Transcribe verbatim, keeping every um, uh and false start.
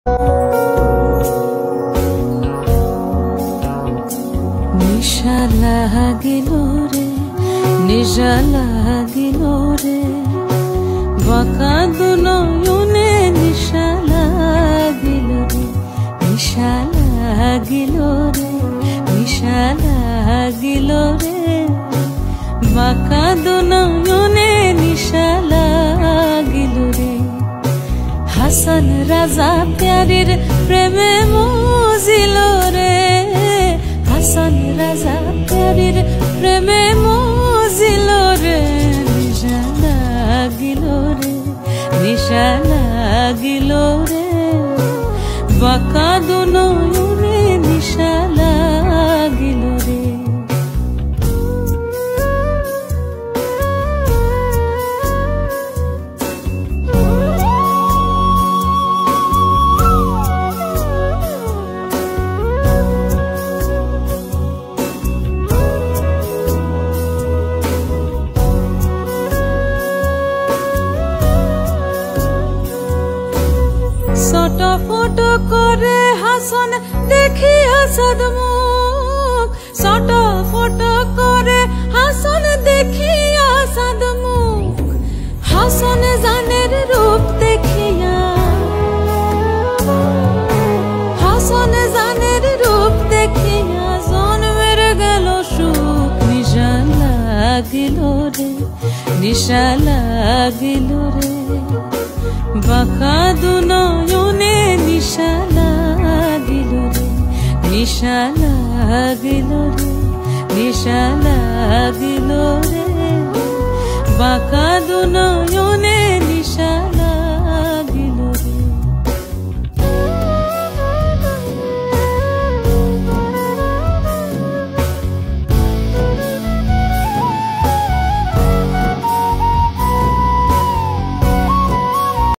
নিশা লাগিল রে নিশা লাগিল রে বাঁকা দু নয়নে নিশা লাগিল রে নিশা লাগিল রে নিশা লাগিল রে বাঁকা দু নয়নে নিশা লাগিল রে হাসান রাজা প্যারির প্রেমে মজিল রে হাসান রাজা প্যারির প্রেমে মজিল রে নিশা লাগিল রে নিশা লাগিল রে বাঁকা দু নয়নে নিশা লাগিল রে ছোট ফটো করে হাসন দেখি হাসদ মুখ ছোট ফটো করে হাসন দেখি হাসদ মুখ হাসন জানের রূপ দেখিয়া হাসন জানের রূপ দেখিয়া জন্মের গেল সুখ নিশা লাগিল রে নিশা লাগিল রে বাঁকা দু নয়নে নিশা লাগিল রে নিশা লাগিল রে নিশা লাগিল রে বাঁকা দু নয়নে